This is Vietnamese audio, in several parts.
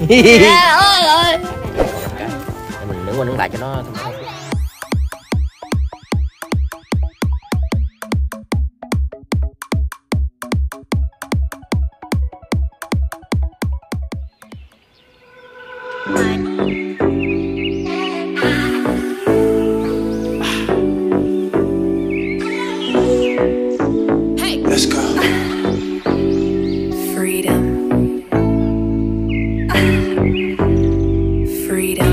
Ôi ơi. Để mình nướng qua nướng lại cho nó không. Let's go. Freedom. Freedom.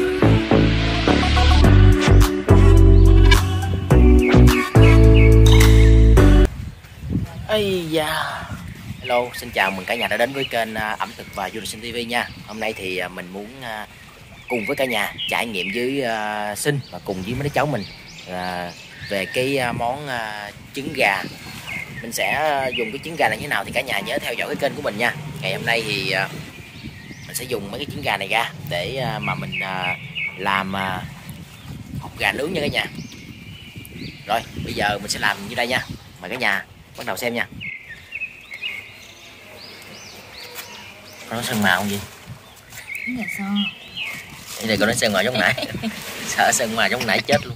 Ây da. Hello, xin chào mừng cả nhà đã đến với kênh ẩm thực và du lịch Sinh TV nha. Hôm nay thì mình muốn cùng với cả nhà trải nghiệm với Sinh và cùng với mấy đứa cháu mình về cái món trứng gà. Mình sẽ dùng cái trứng gà này như thế nào thì cả nhà nhớ theo dõi cái kênh của mình nha. Ngày hôm nay thì mình sẽ dùng mấy cái trứng gà này ra để mà mình làm hột gà nướng nha cả nhà. Rồi bây giờ mình sẽ làm như đây nha. Mời cả nhà bắt đầu xem nha. Nó sơn màu không gì? Trứng gà xo. Đây này, coi nó sơn màu giống nãy. Sợ sơn màu giống nãy chết luôn.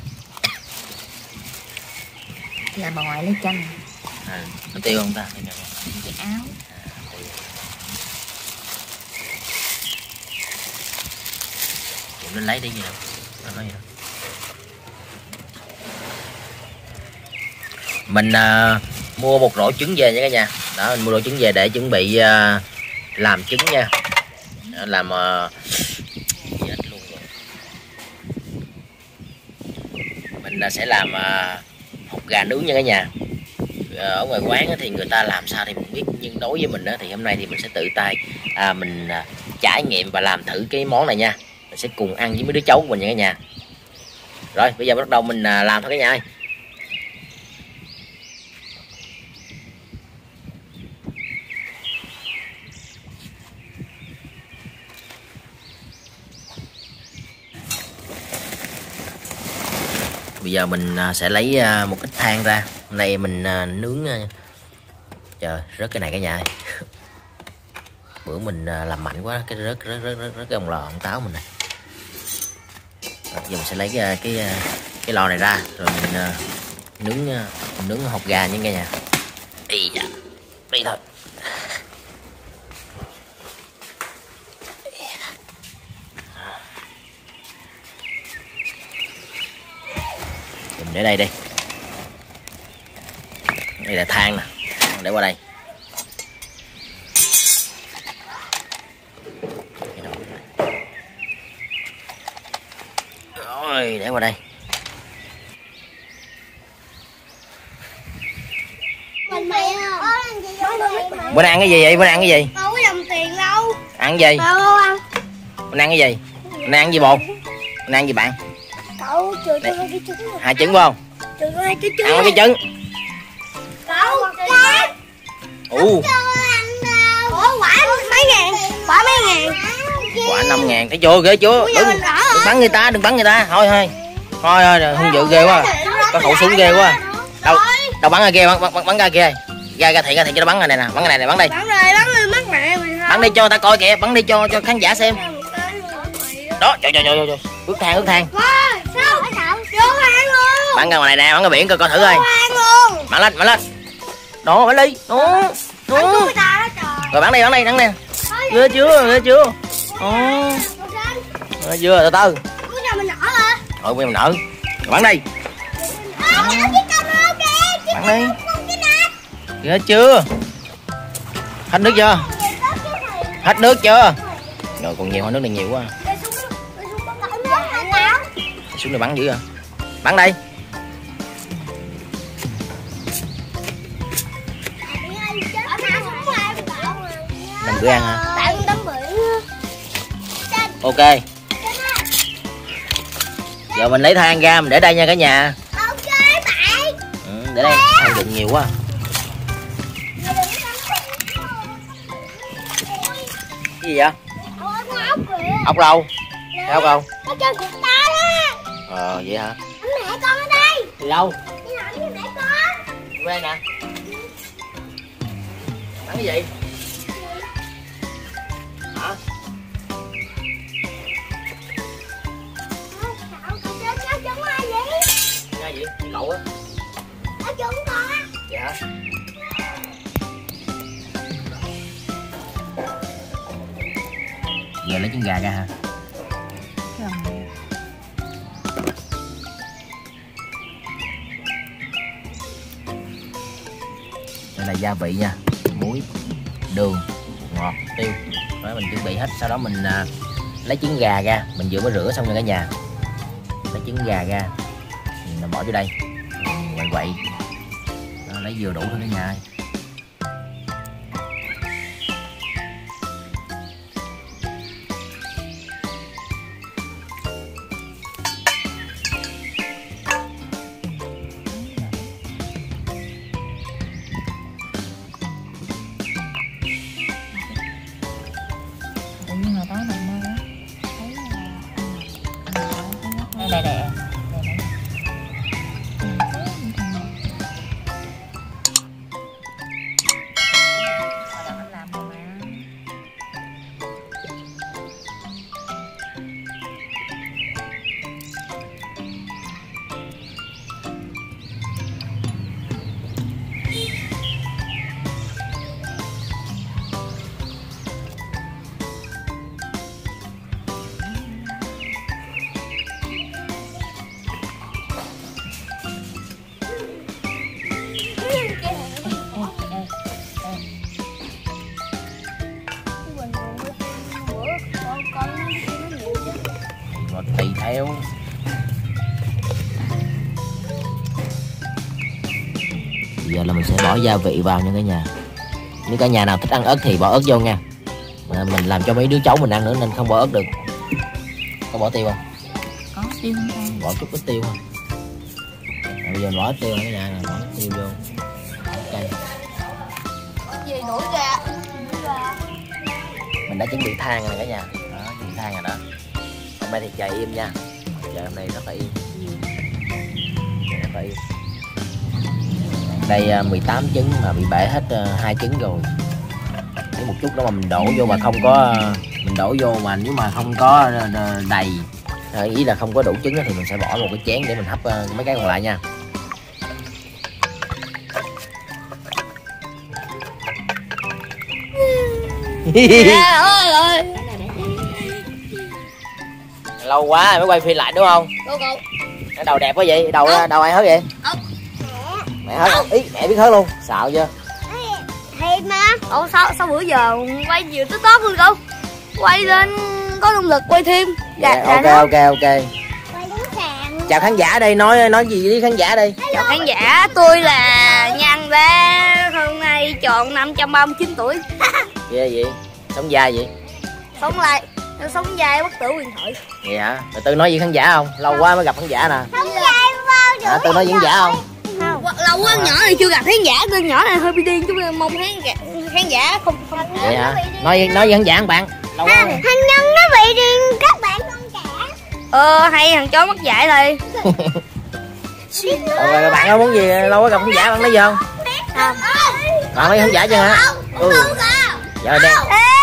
Là bà ngoại lấy chanh. Nó tiêu không ta? Cái áo. Nó lấy đi gì đâu. Nó nói gì đâu. Mình mua một rổ trứng về nha cả nhà. Đó, mình mua rổ trứng về để chuẩn bị làm trứng nha. Làm chết luôn rồi. Mình sẽ làm hột gà nướng nha cả nhà. Ở ngoài quán thì người ta làm sao thì mình biết, nhưng đối với mình thì hôm nay thì mình sẽ tự tay mình trải nghiệm và làm thử cái món này nha. Mình sẽ cùng ăn với mấy đứa cháu của mình nha cả nhà. Rồi bây giờ bắt đầu mình làm thôi cả nhà ơi. Bây giờ mình sẽ lấy một ít than ra. Hôm nay mình nướng. Trời, rớt cái này cả nhà ơi. Bữa mình làm mạnh quá, cái rớt cái ông lò ông táo mình này. Rồi, giờ mình sẽ lấy cái lò này ra rồi mình nướng hột gà nha cả nhà. Đi thôi. Mình để đây đi. Đây là than nè, để qua đây. Rồi, để qua đây. Bữa nay ăn cái gì vậy? Bữa nay ăn cái gì? Đâu có đồng tiền đâu. Ăn cái gì? Đâu ăn. Bữa nay ăn cái gì? Bữa nay ăn gì bột? Bữa nay ăn gì bạn? Cậu trừ cho hai cái trứng. 2 trứng phải không? Trừ cho hai cái trứng. Ăn cái trứng. Cậu cá. Ủa Quả mấy ngàn. Quả mấy ngàn. Quả 5.000. Thấy chưa? Ghê chưa? Đừng bắn người ta, đừng bắn người ta. Thôi hung dữ ghê quá. Có khẩu súng ghê quá. Đâu bắn ra kia, bắn ra kia. Ra thiện cho nó bắn ra này nè, bắn cái này bắn đi. Bắn đi mất mẹ mày không? Bắn đi cho người ta coi kìa, bắn đi cho khán giả xem. Đó, trời. Ướt than. Sao? Vô hang luôn. Bắn ra ngoài này nè, bắn ra biển coi thử coi. Hang luôn. Bắn lên. Đó, bắn đi. Đó. Người ta đó trời. Rồi bắn đi nè. Ghê chưa? Ghê chưa? Từ từ. Cứ cho mình nở hả? Thôi mình nở. Bắn đi. Bắn đi. Ghê chưa? Hết nước chưa? Hết nước chưa? Rồi còn nhiều, nước này nhiều quá. Xuống này bắn dữ à? Bắn đi. Làm bữa ăn hả? Ok. Giờ mình lấy than ra mình để đây nha cả nhà. Để đây, than đựng nhiều quá. Cái gì vậy? Ốc đâu? Thấy ốc không? Ở trên cục đá đó. Vậy hả? Mẹ con ở đây. Đi đâu? Đi nằm với mẹ con. Đây nè. Bắn cái gì? Hả? Cậu á. Ở chỗ con á. Vậy hả? Giờ lấy trứng gà ra hả? Đây là gia vị nha, muối, đường, ngọt, tiêu. Đó, mình chuẩn bị hết. Sau đó mình lấy trứng gà ra, mình vừa mới rửa xong rồi cả nhà. Lấy trứng gà ra, mình bỏ vô đây, quậy quậy. Đó, lấy vừa đủ thôi cả nhà ơi. Tự nhiên hồi tối mình mơ á, thấy đây đây Tùy theo. Giờ là mình sẽ bỏ gia vị vào nha cả nhà. Nếu cả nhà nào thích ăn ớt thì bỏ ớt vô nha. Mình làm cho mấy đứa cháu mình ăn nữa nên không bỏ ớt được. Có bỏ tiêu không? có tiêu không? Bỏ chút ít tiêu không? Bây giờ bỏ ít tiêu cả nhà nè, bỏ ít tiêu vô. Ok. Gì đuổi ra. Mình đã chuẩn bị than rồi cả nhà. Đó, chuẩn bị than rồi đó. Hôm nay thì trời im nha. Trời hôm nay rất là im. Rất là im. Đây 18 trứng mà bị bể hết 2 trứng rồi. Nếu một chút đó mà mình đổ vô mà không có, mình đổ vô mà nếu mà không có đầy, ý là không có đủ trứng thì mình sẽ bỏ một cái chén để mình hấp mấy cái còn lại nha. Ôi ơi. Lâu quá mới quay phim lại đúng không? Cô. Cái đầu đẹp quá vậy, đầu ai hớt vậy? Mẹ hớt, ý mẹ biết hớt luôn, xạo chưa? Thiệt mà. Ủa sao bữa giờ quay nhiều TikTok luôn cô? Quay lên có động lực quay thêm. Ok. Quay đứng sàn. Chào khán giả đây, nói gì với khán giả đây? Chào khán giả, tôi là Nhan Ba, hôm nay tròn 539 tuổi. Ghê vậy? Sống dai vậy? Sống dai bất tử huyền thoại. Vậy hả? Rồi Tư nói gì khán giả không? Lâu quá mới gặp khán giả nè. Sống dai bao Tư nói diễn giả không? Lâu quá nhỏ này chưa gặp khán giả, tôi nhỏ này hơi bị điên chứ mong khán giả không. Vậy hả? Nói với khán giả các bạn. Lâu quá. Thằng Nhân nó bị điên các bạn con trẻ. Hay thằng chó mất dạy rồi. Rồi bạn có muốn gì lâu quá gặp khán giả bạn nói gì không? Bạn nói khán giả chưa hả? Giờ đen.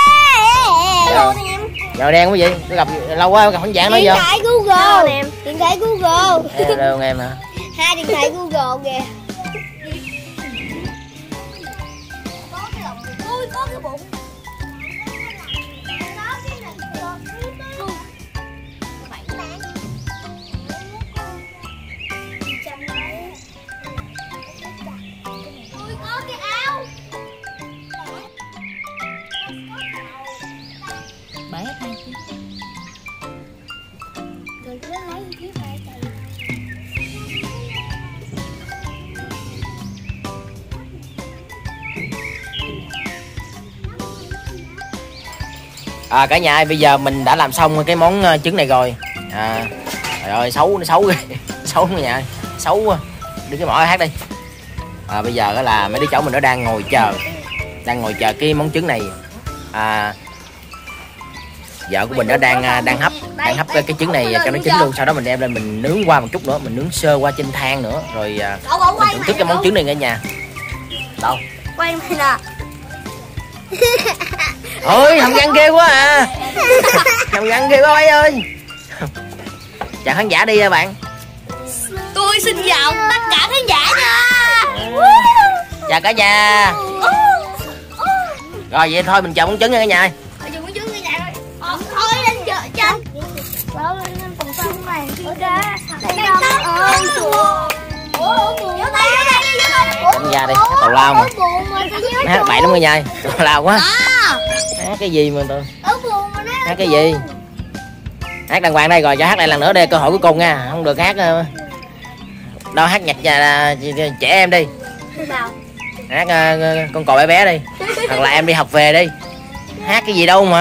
Giờ đen quá vậy? Tôi gặp lâu quá gặp khán giả nói gì không? Điện thoại Google. Đâu em hả? Hai điện thoại Google kìa. Có cái bụng. Tôi có cái áo. Bể hết 2 trứng. Rồi cứ lấy chiếc này. Cả nhà ơi, bây giờ mình đã làm xong cái món trứng này rồi. Trời ơi, xấu ghê. Xấu cả nhà ơi, xấu quá. Đưa cái mỏ hát đi. Bây giờ là mấy đứa cháu mình nó đang ngồi chờ cái món trứng này. Vợ của mình nó đang hấp cái trứng này cho nó chín luôn, sau đó mình đem lên mình nướng qua một chút nữa, mình nướng sơ qua trên than nữa rồi mình thưởng thức cái món trứng này cả nhà. Đâu? Quay mày nè. Ôi thằng Văn ghê quá à. Thằng Văn ghê quá bấy ơi. Chào khán giả đi nha bạn. Tôi xin chào tất cả khán giả nha. Chào cả nhà. Rồi vậy thôi mình chờ món trứng nha cả nhà ơi. Chờ món trứng cả nhà thôi. Thôi lên chờ chân. Lên phòng sông này ra. Đây ơi chùa. Vô tay. Cả nhà đi, hát tào lao mà. Hát bậy lắm cả nhà. Tào lao quá. Hát cái gì mà tôi? Hát cái gì? Hát đàng hoàng đây rồi, cho hát lại lần nữa đây, cơ hội cuối cùng nha, không được hát đâu, hát nhạc trẻ em đi, hát con cò bé bé đi, hoặc là em đi học về đi, hát cái gì đâu mà,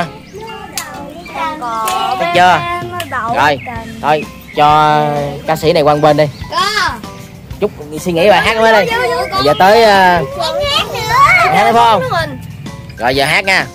biết chưa? Rồi thôi cho ca sĩ này qua bên đi, chút suy nghĩ bài hát mới đi, giờ tới hát đấy phải không? Rồi giờ hát nha.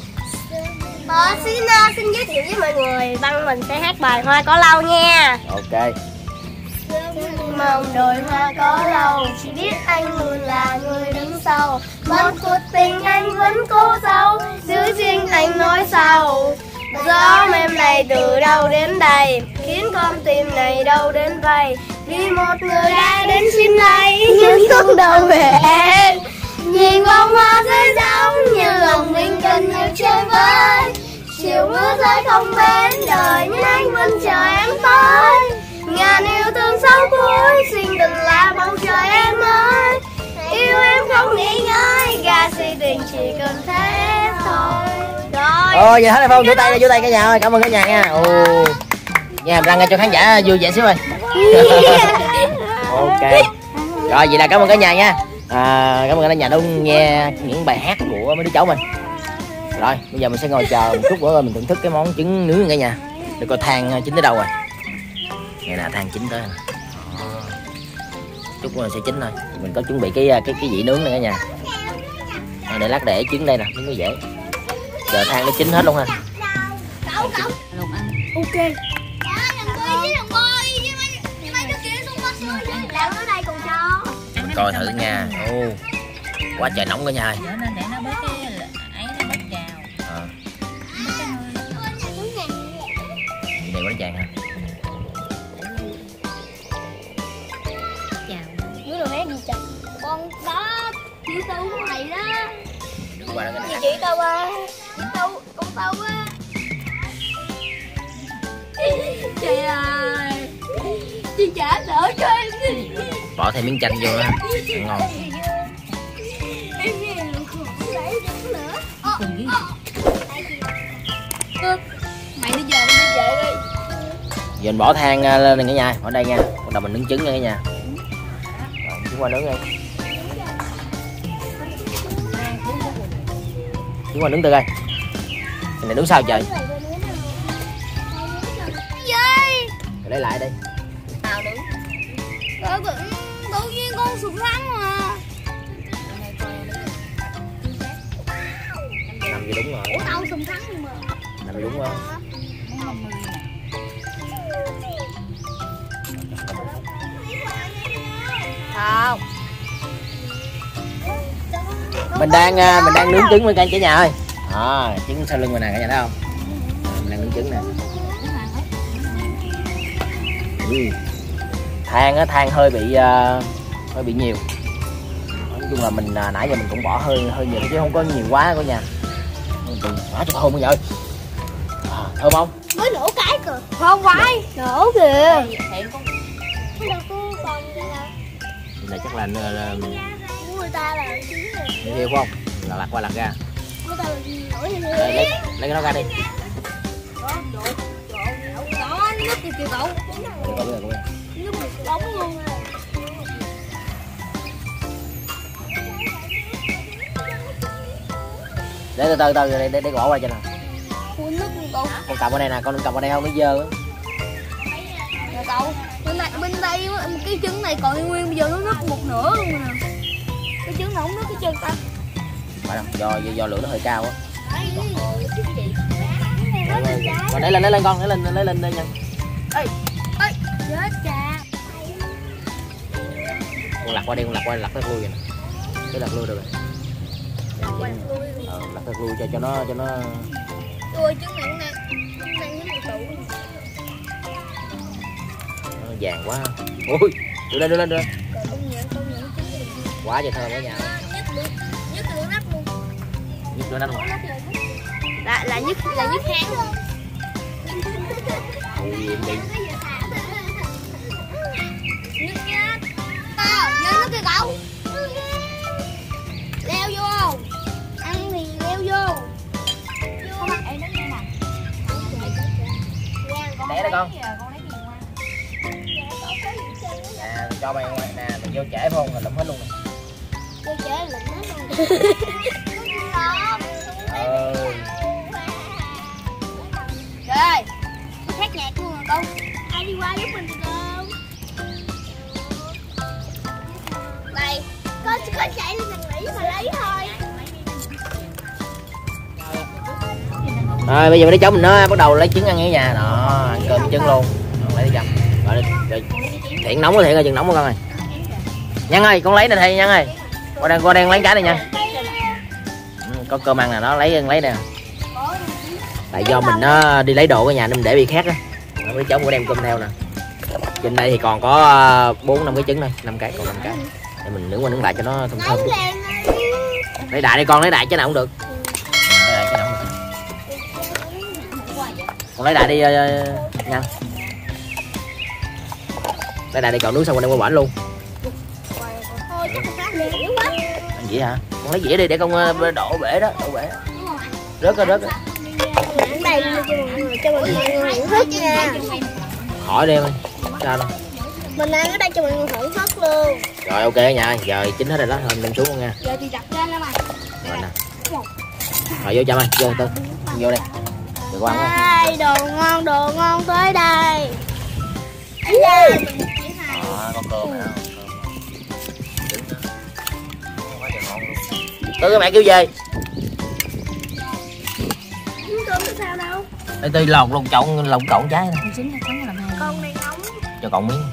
Xin giới thiệu với mọi người, Văn mình sẽ hát bài Hoa Cỏ Lâu nha. Ok. Mong đôi hoa có lâu, chỉ biết anh luôn là người đứng sau. Một cuộc tình anh vẫn cố giấu, giữ riêng anh nói sau. Gió em này từ đâu đến đây, khiến con tim này đâu đến vậy. Vì một người đã đến xin lấy, nhưng không đâu về em. Nhìn bông hoa rơi giống như lòng mình cần nhiều chơi với. Chiều mưa rơi không bên đời, nhưng anh vẫn chờ em tới. Ngàn yêu thương sau cuối, sinh tình là bầu trời em ơi. Yêu em không nghĩ ngợi, gà si tình chỉ cần thế thôi. Rồi. Ôi vậy hết rồi không? Vỗ tay cả nhà ơi, cảm ơn cả nhà nha. Ồ. Nha, răng cho khán giả vui vẻ xíu ơi. Ok. Rồi vậy là cảm ơn cả nhà nha. Cảm ơn cả nhà đã nghe những bài hát của mấy đứa cháu mình. Rồi bây giờ mình sẽ ngồi chờ một chút nữa rồi mình thưởng thức cái món trứng nướng cả nhà. Để coi than chín tới đâu rồi. Này là than chín tới nè. Chút nữa sẽ chín thôi. Mình có chuẩn bị cái dĩa nướng này cả nhà. Để lát để trứng đây nè, nó dễ. Chờ than nó chín hết luôn ha. Ok. Mình coi thử nha. Ô, quá trời nóng cả nhà ơi. Để nó bớt cái ấy, nó bớt trào. Này quá chàng ha. Đứa đồ hát gì trời. Con đó, chị Tư của mày đó. Đứng qua đó cái này. Chị Tư à. Con Tư á. Trời ơi. Chị trả đỡ cho em đi. Bỏ thêm miếng chanh vô ha. Ngon. Em nghe là khổ lấy chút nữa. Mày đi về đi. Giờ mình bỏ than lên cả nhà, ở đây nha. Bắt đầu mình nướng trứng nha cả nhà. Rồi, trứng qua nướng đi. Trứng qua nướng từ đây. Cái này nướng sao trời? Rồi lấy lại đi. Tao đứng. Tự nhiên con sụp lắm mà. Nằm gì đúng rồi. Ủa tao sụp thắng nhưng mà. Nằm gì đúng rồi. Không. Mình đang nướng trứng với cả nhà ơi. Trứng sau lưng mình nè cả nhà thấy không? Mình đang nướng trứng nè. Than hơi bị nhiều. Nói chung là mình nãy giờ mình cũng bỏ hơi nhiều chứ không có nhiều quá cả nhà. Quá cho thơm bây giờ. Thơm không? Mới nổ cái kìa. Không phải. Nổ kìa. Này chắc là người ta là hiểu không? Là lặt qua lặt ra. Người ta là nổi như thế. Lấy cái nó ra đi. Đó, nước kìa cậu. Nước một đống luôn. Để từ để bỏ qua cho nào. Nước cậu. Con cầm ở đây nè, con cầm ở đây không nó dơ á. Nè cậu, bên đây cái trứng này còn nguyên, bây giờ nó nứt một nửa luôn nè. Cái trứng này không nứt cái chân ta. Phải đâu, do lửa nó hơi cao á. Còn lấy lên con, lấy lên đây nha. Ê, chết cha. Con lặt qua đây, lặt cái lui kìa nè. Cái lặt lui được rồi. Lặt cái lui cho nó. Ôi trứng này cũng đang một tụ. vàng quá. Ui, đưa lên, đưa lên, đưa lên. Quá trời thơm quá nha. Nhất lửa nắp luôn. Nhất lửa nắp luôn. Là nhất háng luôn. Ui, em đi. Nhất nhá. Nhớ nước kìa cậu. Leo vô. Ăn thì leo vô. Không ăn em nó nghe nè. Để đó con. Nè, cho mày ngoài nè, mày vô trễ không là lụm hết luôn nè. Vô trễ lụm hết luôn. Rồi, hát nhạc luôn rồi con. Ai đi qua giúp mình không? Đây, có chạy lên mình nghĩ mà lấy thôi. Rồi bây giờ mấy đứa cháu mình nó bắt đầu lấy trứng ăn ở nhà. Đó, ăn cơm trứng luôn. Lấy đi chồng. Rồi Thiện nóng quá, Thiện ơi, chừng nóng quá con ơi. Nhân ơi, con lấy nè thầy Nhân ơi. Con đang lấy cái này nha. Có cơm ăn nè, nó lấy nè. Tại do mình nó đi lấy đồ ở nhà nên mình để bị khát á. Mấy cháu cũng đem cơm theo nè. Trên đây thì còn có 4-5 cái trứng thôi, 5 cái, còn 5 cái. Để mình nướng qua nướng lại cho nó thơm thơm. Lấy đại đi con, lấy đại chứ nào cũng được. Lấy đại chứ nào cũng được. Con lấy đại đi Nhân. Lấy đại đi, còn nướng xong rồi đem qua bển luôn. Ăn dĩa hả? Con lấy dĩa đi để con đổ bể đó, đổ bể. Rớt á, rớt á. Đây cho mọi người thưởng thức nha. Hỏi đi em ơi. Sao đâu? Mình ăn ở đây cho mọi người thưởng thức luôn. Rồi ok nha, giờ chín hết rồi đó, thôi đem xuống luôn nha. Giờ thì đặt lên đó mà. Rồi nè. Rồi vô chăm ơi, vô Tư. Vô đây. Được qua quá. Đây, đồ ngon tới đây. Đó, con cơm nè. Trứng đó. Quá trời ngon luôn. Tư cái mẹ kêu về. cơm nó sao đâu. Đây Tư lồng trộn trái nè. Con này nóng. Cho cậu miếng.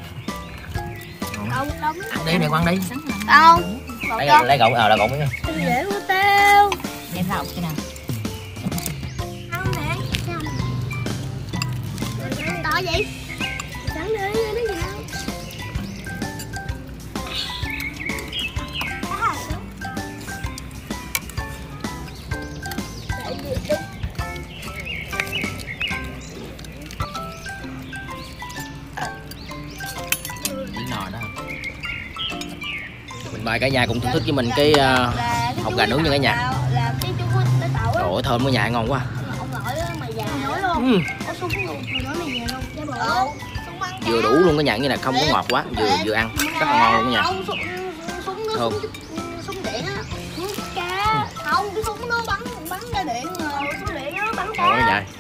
Không nóng. Ăn đi, này con ăn đi. Không. Lấy cậu, là cậu miếng. Dễ của tao. Đem rau cái nào. Ăn nè. To vậy? Trắng đi, nó gì đâu. Mình mời cả nhà cùng thưởng thức với mình cái hột gà nướng như cả nhà. Trời ơi thơm cái nhà ngon quá. Vừa đủ luôn cái nhà, như là không có ngọt quá, vừa ăn rất là ngon luôn cả nhà. Thơm. Không, cái súng nó bắn ra điện, súng điện nó bắn cá. Ngon quá vậy.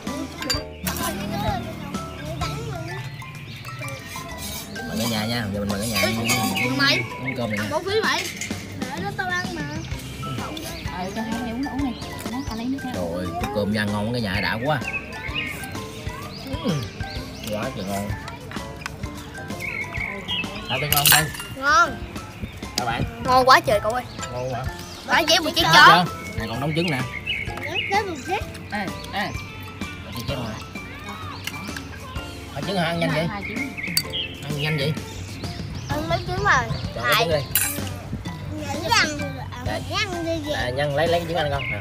Mời cả nhà nha, giờ mình mời cả nhà Mày ăn cơm này. bỏ phí mày. Để đó tao ăn mà. Cho hai uống nóng này. Nó lấy nước nha. Rồi cái cơm ăn ngon cả nhà, đã quá. Quá trời ngon. Sao Tư ngon đây? Ngon. Các bạn. Ngon quá trời cậu ơi. Ngon quá. Quá dễ một chiếc chó. Này còn nóng trứng nè. Đến một chiếc. Chiếc chết rồi. Ăn trứng hả? Ăn nhanh vậy? Ăn nhanh vậy? Ăn mấy trứng rồi. Chọn cái trứng đi. Nhân lấy cái trứng ăn con.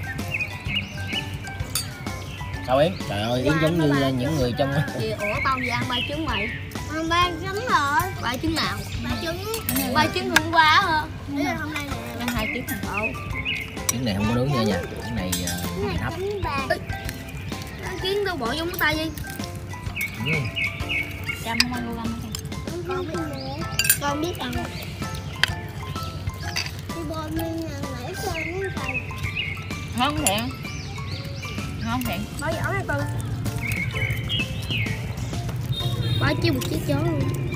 Sao Yến? Trời ơi Yến giống như những người trong. Ủa tao về ăn 3 trứng mày. Ăn 3 trứng rồi. 3 trứng nào? 3 trứng hôm qua hả? Đấy là hôm nay nè. Ăn 2 trứng hả? Trứng này không có nướng nha nha. Trứng này hấp. Trứng đâu bỏ vô tay đi. Trăm không ăn luôn Con biết ăn. Cái bom lên nãy xem nó tay. Ngon thiện. Ngon thiện. Bỏ giỏ này Tư. Bỏ chiếc một chiếc chó luôn.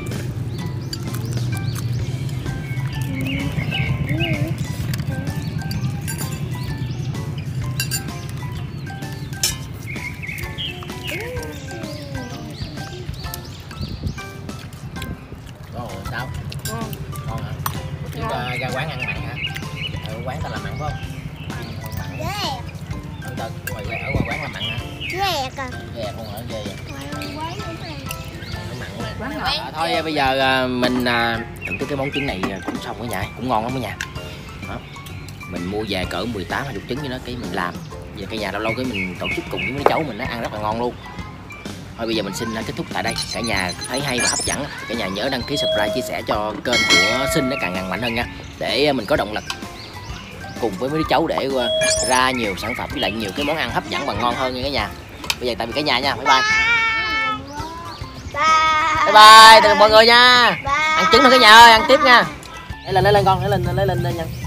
Rồi sao? Ngon hả? Chứ ra quán ăn mặn hả? Ở quán ta làm mặn phải không? Ghê. Ăn tật ở ngoài quán làm mặn hả? Ghê à. Ghê không hả? Ghê vậy? Ngoài quán nữa này. Nó mặn mà. quá ngọt. Thôi bây giờ mình thưởng thức cái món trứng này cũng xong cả nhà, cũng ngon lắm cả nhà. Đó. Mình mua về cỡ 18-20 trứng như nó cái mình làm. Giờ cả nhà lâu lâu cái mình tổ chức cùng với mấy cháu mình nó ăn rất là ngon luôn. Thôi bây giờ mình xin kết thúc tại đây. Cả nhà thấy hay và hấp dẫn, cả nhà nhớ đăng ký, subscribe, chia sẻ cho kênh của Sinh nó càng ngày mạnh hơn nha, để mình có động lực cùng với mấy đứa cháu để ra nhiều sản phẩm với lại nhiều cái món ăn hấp dẫn và ngon hơn nha cả nhà. Bây giờ tạm biệt cả nhà nha, bye bye. Bye bye, tạm biệt mọi người nha. Ăn trứng thôi cả nhà ơi, ăn tiếp nha. Lấy lên con, lấy lên nha.